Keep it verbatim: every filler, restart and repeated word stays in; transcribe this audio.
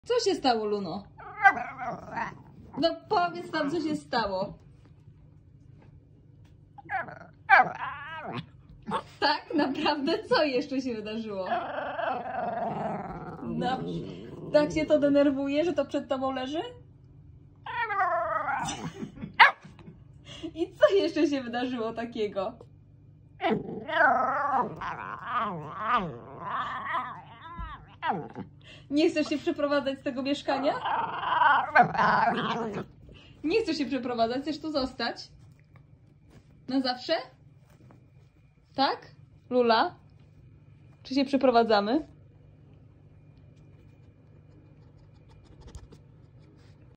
Co się stało, Luno? No powiedz nam, co się stało. Tak? Naprawdę? Co jeszcze się wydarzyło? No, tak się to denerwuje, że to przed tobą leży? I co jeszcze się wydarzyło takiego? Nie chcesz się przeprowadzać z tego mieszkania? Nie chcesz się przeprowadzać? Chcesz tu zostać? Na zawsze? Tak? Lula? Czy się przeprowadzamy?